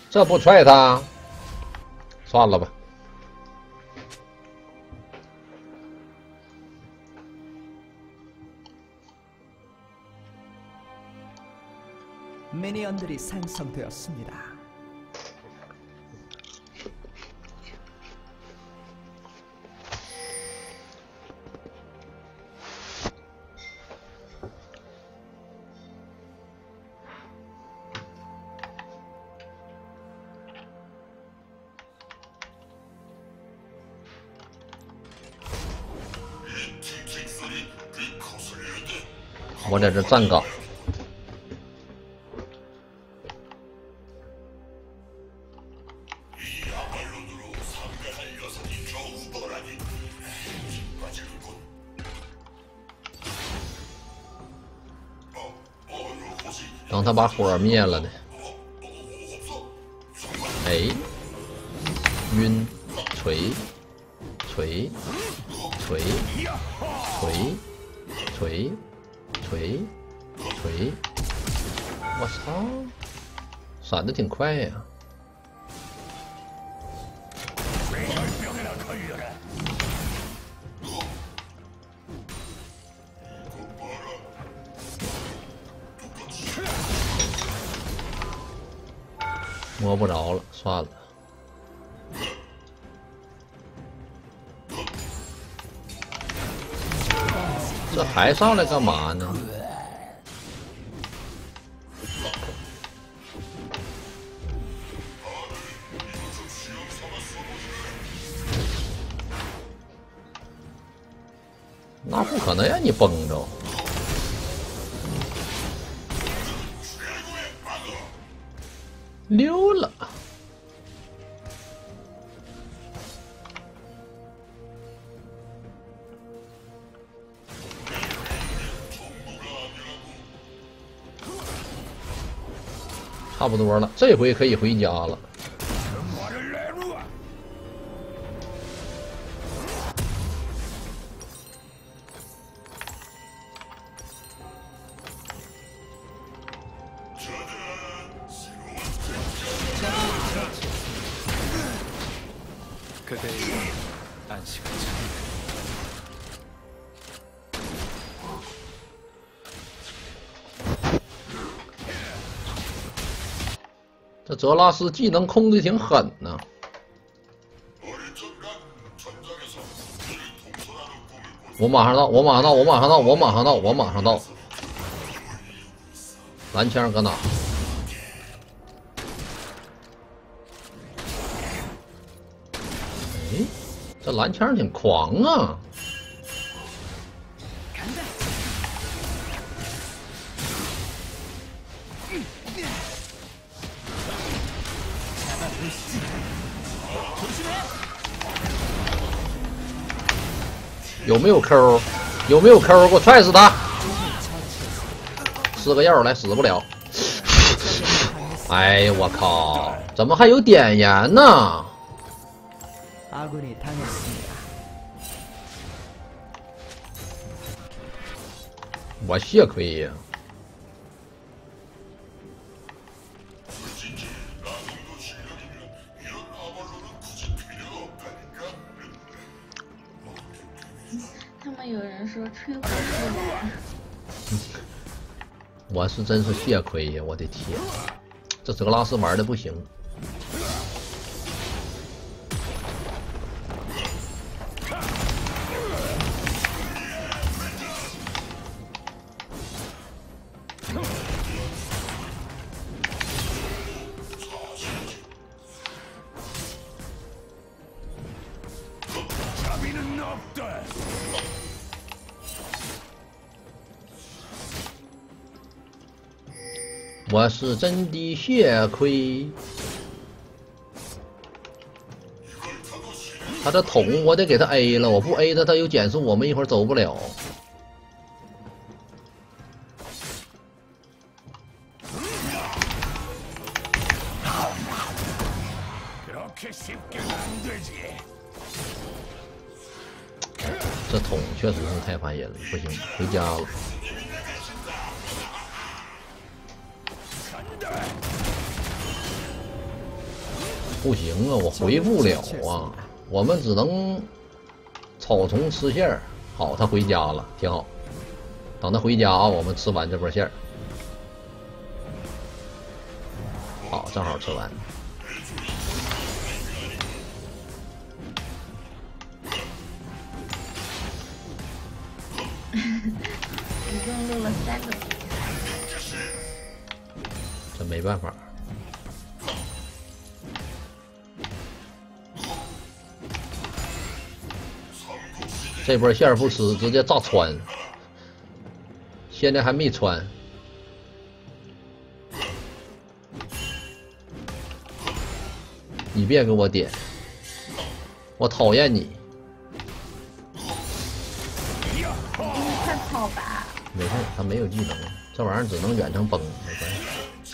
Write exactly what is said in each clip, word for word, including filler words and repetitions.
这不踹他，算了吧。 미니언들이 생성되었습니다. 我在这站岗。 等他把火灭了呢。哎，晕，锤，锤，锤，锤，锤，锤，锤！我操，闪的挺快呀！摸不着了，算了。这还上来干嘛呢？那不可能让你崩着。 溜了，差不多了，这回可以回家了。这泽拉斯技能控制挺狠呢。我马上到，我马上到，我马上到，我马上到，我马上到。蓝枪搁哪？哎，这蓝枪挺狂啊！ 有没有 Q？ 有没有 Q？ 给我踹死他！施个药来，死不了。哎呀，我靠！怎么还有点燃呢？我血亏呀！ 有人说吹火是我是真是血亏呀！我的天，这泽拉斯玩的不行。我是真的血亏，他这桶我得给他 A 了，我不 A 他，他有减速，我们一会儿走不了。这桶确实是太烦人了，不行，回家了。 不行啊，我回不了啊，我们只能草丛吃馅儿。好，他回家了，挺好。等他回家啊，我们吃完这波馅儿。好，正好吃完。 一共录了三个。 这没办法。这波馅儿不吃，直接炸穿。现在还没穿。你别给我点，我讨厌你。 你快跑吧！ 没事，他没有技能，这玩意儿只能远程崩，没关系。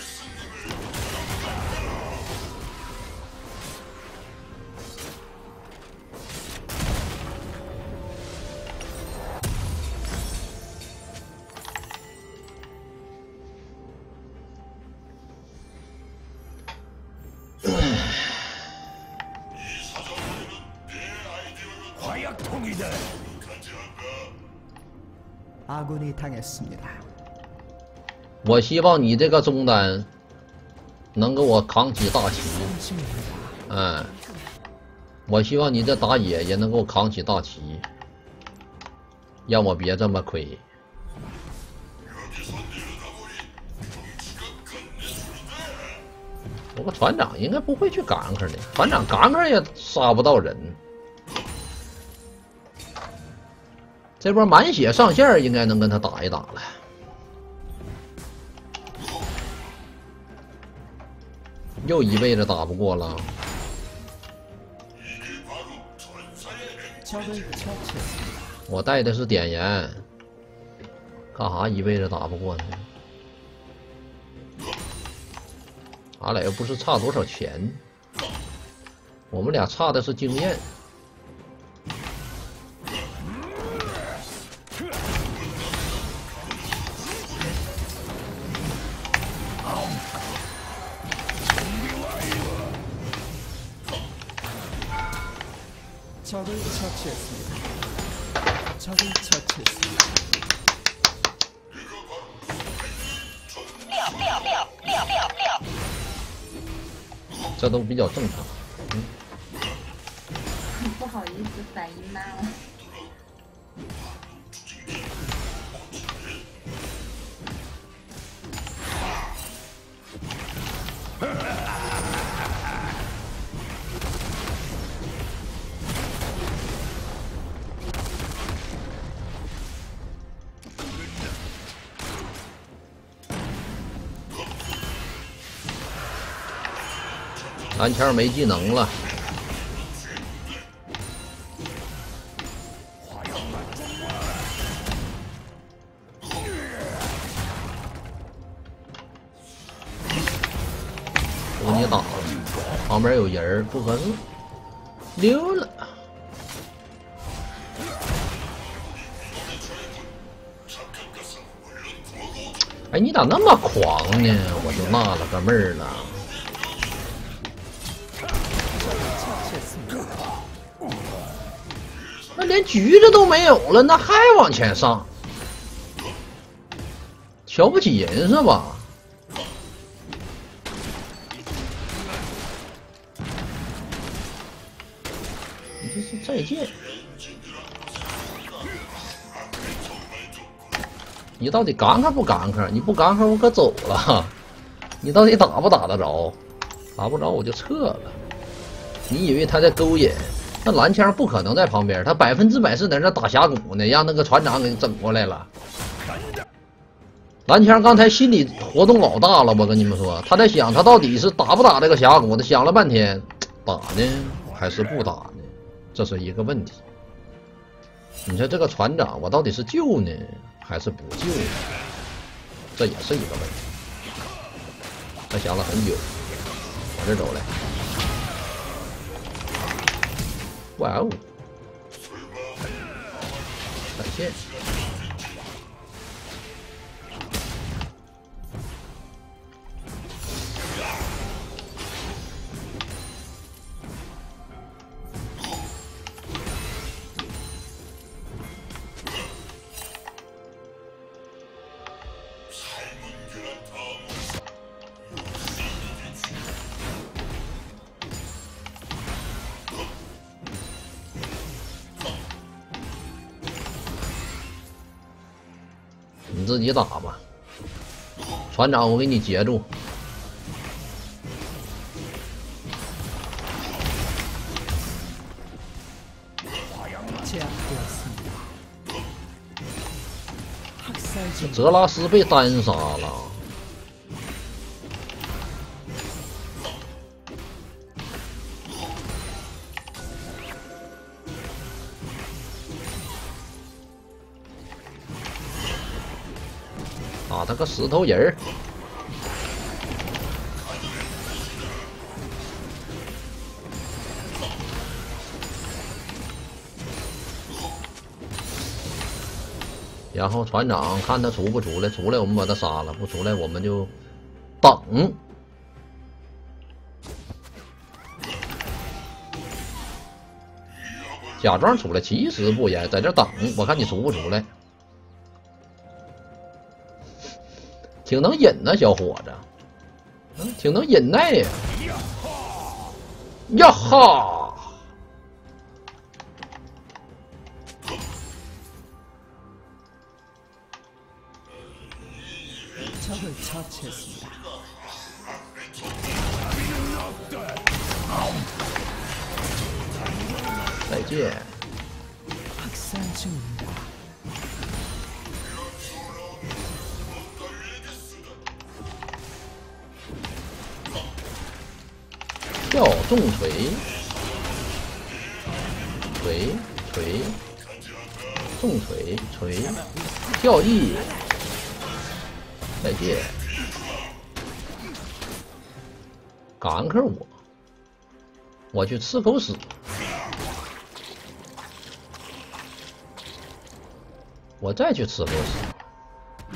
아군이 당했습니다. 我希望你这个中单能给我扛起大旗。嗯，我希望你这打野也能给我扛起大旗，让我别这么亏。不过船长应该不会去gank的，船长gank也杀不到人。这波满血上线应该能跟他打一打了。又一辈子打不过了。我带的是点燃，干啥一辈子打不过呢？俺俩又不是差多少钱，我们俩差的是经验。 적을 처치했습니다. 적을 처치했습니다. 这都比较正常。嗯， 不好意思，反应慢了。 蓝枪没技能了，我给你打了，旁边有人不合适，溜了。哎，你咋那么狂呢？我就纳了个闷儿了。那连橘子都没有了，那还往前上，瞧不起人是吧？你这是再见，你到底gank不gank？你不gank我可走了。你到底打不打得着？打不着我就撤了。你以为他在勾引？那蓝枪不可能在旁边，他百分之百是在那打峡谷呢，让那个船长给整过来了。蓝枪刚才心理活动老大了，我跟你们说，他在想他到底是打不打这个峡谷，他想了半天，打呢还是不打呢？这是一个问题。你说这个船长，我到底是救呢还是不救呢？这也是一个问题。他想了很久，往这走来。哇哦！闪现， 你自己打吧。船长，我给你截住。泽拉斯被单杀了。打他个石头人儿！然后船长看他出不出来，出来我们把他杀了，不出来我们就等。假装出来，其实不也在这等，我看你出不出来。挺能忍呐，小伙子，嗯，挺能忍耐呀。呀哈！再见。跳重锤，锤锤，重锤锤，跳翼，再见。赶克我，我去吃狗屎，我再去吃狗屎。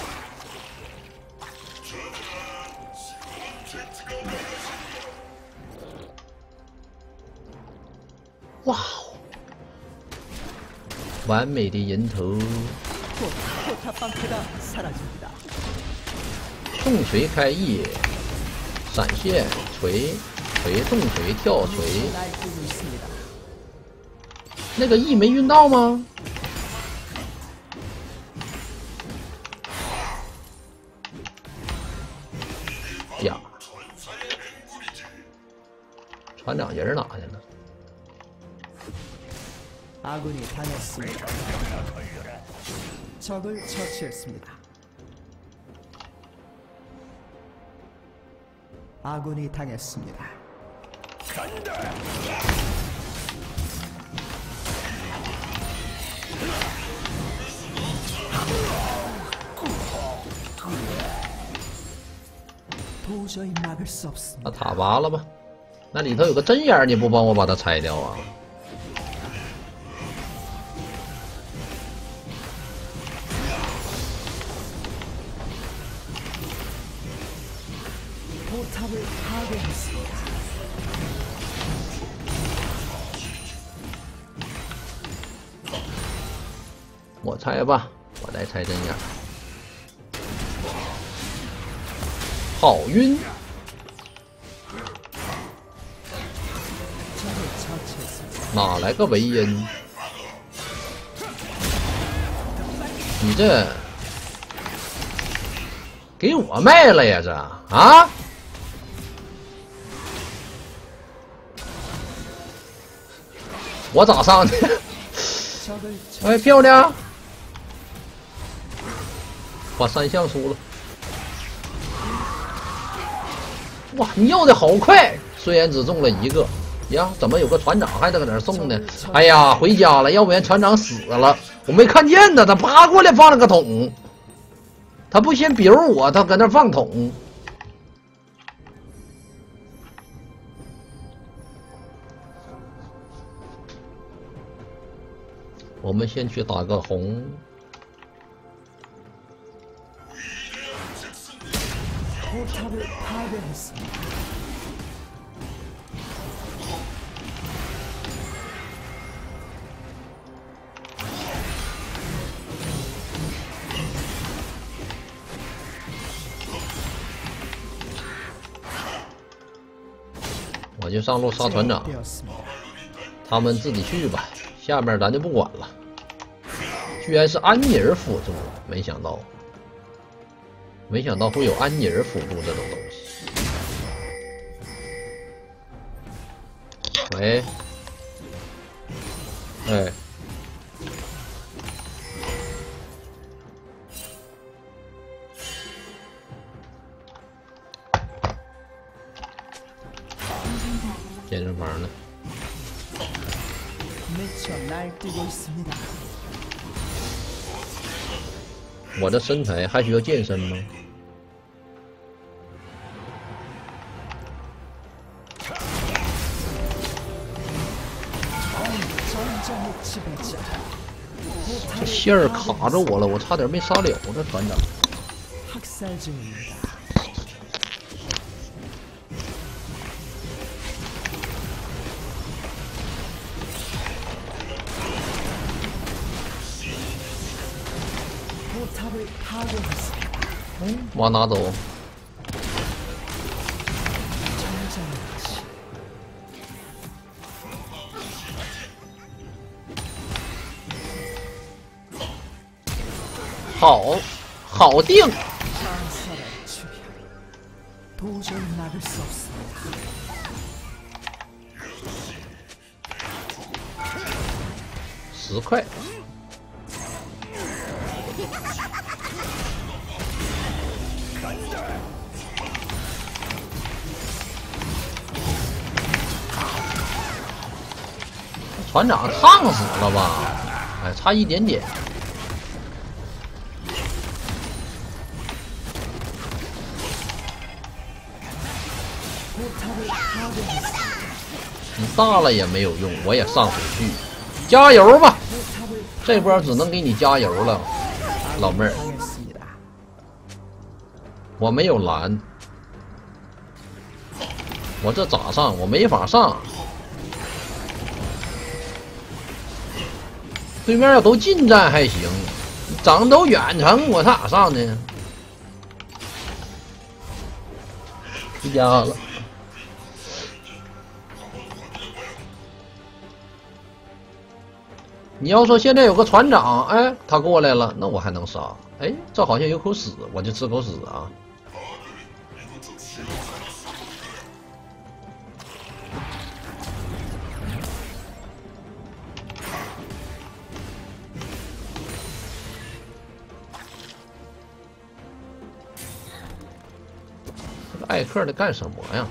哇！完美的人头，重锤开翼，闪现锤锤重锤跳锤，那个翼没晕到吗？呀，船长人哪去了？ 아군이 당했습니다. 적을 처치했습니다. 아군이 당했습니다. 간다. 도저히 막을 수 없습니다. 把塔拔了吧？那里头有个针眼，你不帮我把它拆掉啊？ 我拆吧，我来拆针眼。好晕！哪来个维恩？你这给我卖了呀？这啊？ 我咋上去？哎，漂亮！把三项输了。哇，你要的好快，虽然只中了一个呀，怎么有个船长还在搁那儿送呢？哎呀，回家了，要不然船长死了，我没看见呢，他爬过来放了个桶，他不先比如我，他搁那儿放桶。 我们先去打个红。我就上路杀船长，他们自己去吧。 下面咱就不管了， 居然是安妮儿辅助，没想到，没想到会有安妮儿辅助这种东西。喂，哎。 健身房呢？我的身材还需要健身吗？这线儿卡着我了，我差点没杀了这团长。 往哪走？好，好定。十块。 船长烫死了吧？哎，差一点点。你大了也没有用，我也上不去。加油吧！这波只能给你加油了，老妹儿。我没有蓝，我这咋上？我没法上。 对面要都近战还行，整都远程，我咋上呢？回家了。你要说现在有个船长，哎，他过来了，那我还能杀？哎，这好像有口屎，我就吃口屎啊！艾克的干什么呀？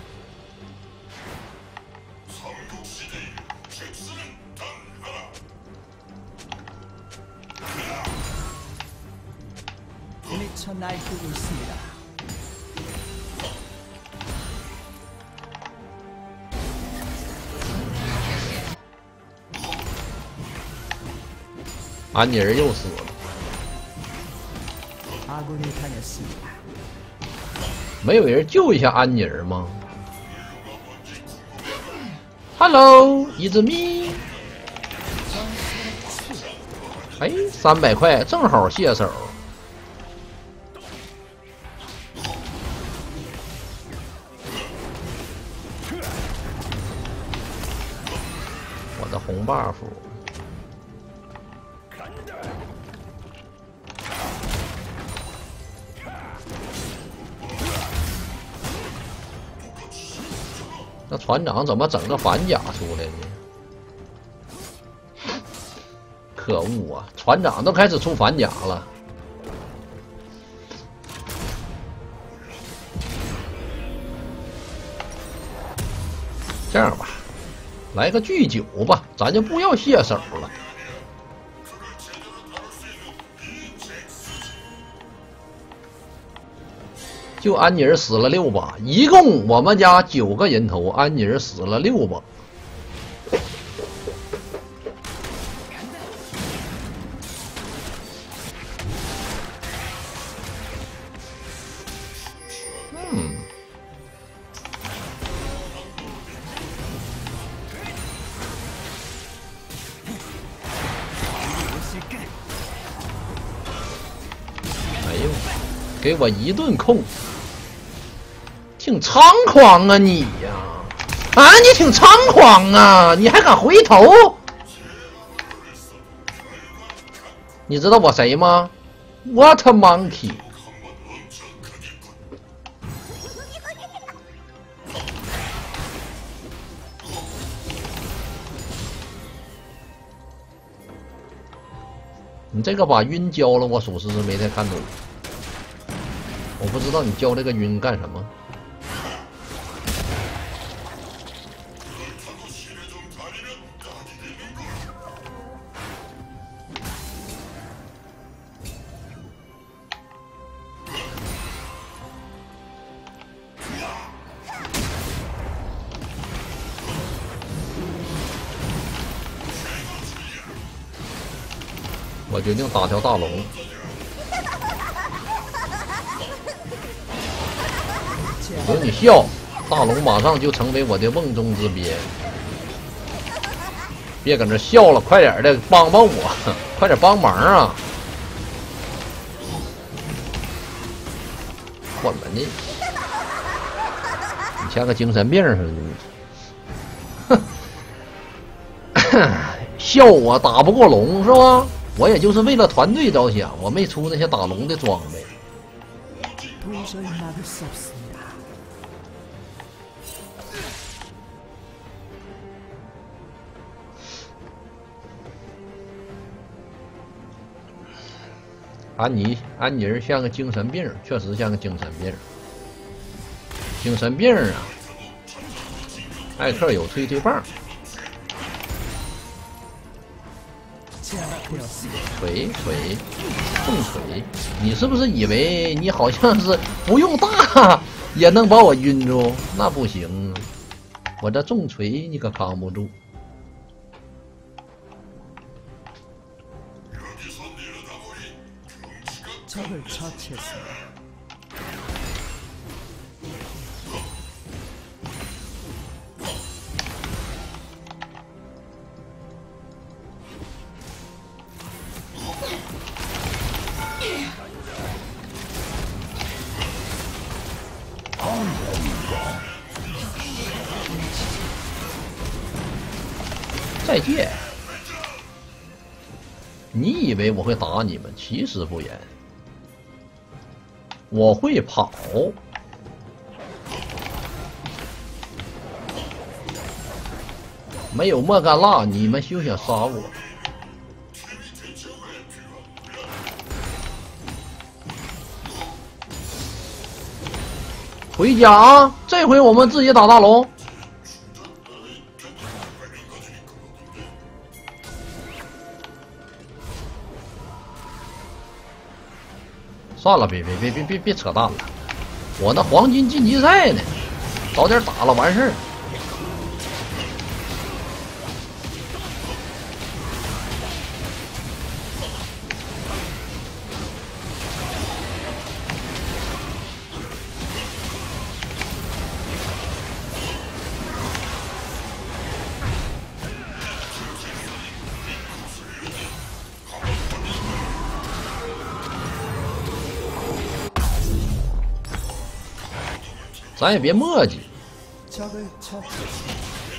安妮儿又死了。 没有人救一下安妮儿吗 ？Hello， it's me。哎，三百块正好卸手。我的红 buff。 那船长怎么整个反甲出来呢？可恶啊！船长都开始出反甲了。这样吧，来个巨九吧，咱就不要卸手了。就安妮儿死了六把，一共我们家九个人头，安妮儿死了六把。嗯，哎呦，给我一顿控！ 挺猖狂啊你呀！啊，你挺猖狂啊！你还敢回头？ 你知道我谁吗 ？What a monkey！ 你这个把晕教了，我属实是没太看懂。我不知道你教这个晕干什么。我决定打条大龙。不用你笑，大龙马上就成为我的瓮中之鳖。别搁那笑了，快点的帮帮我，快点帮忙啊！我们呢？你像个精神病似的。哼，笑我打不过龙是吧？我也就是为了团队着想，我没出那些打龙的装备。 도저히 막을 수 없습니다. 安妮，安妮儿像个精神病，确实像个精神病。精神病啊！艾克有推推棒，锤锤，重锤！你是不是以为你好像是不用大也能把我晕住？那不行，我这重锤你可扛不住。 적을 처치했습니다. 再见。你以为我会打你们？其实不然。 我会跑，没有莫甘娜，你们休想杀我！回家啊！这回我们自己打大龙。算了，别别别别别别扯淡了，我那黄金晋级赛呢，早点打了完事儿。咱也别磨叽。 적을 처치했습니다.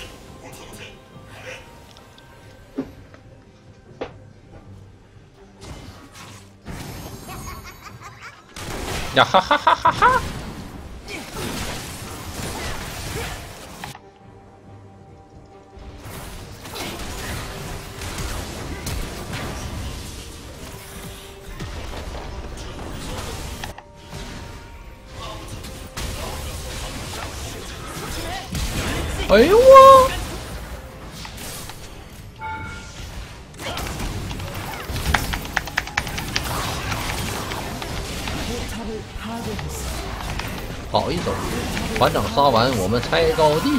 呀哈哈哈哈哈！哎呦我！ 好一手，团长杀完，我们拆高地。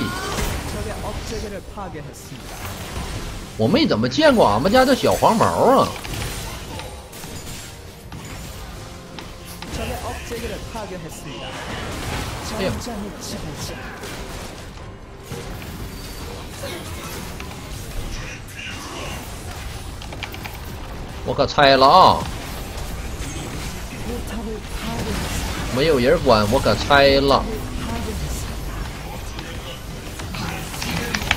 我没怎么见过俺们家这小黄毛啊！哎呀！我可拆了啊！ 没有人管，我可拆了。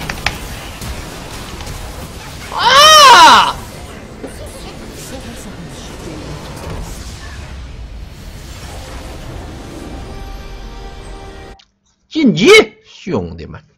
啊！ 晋级，兄弟们。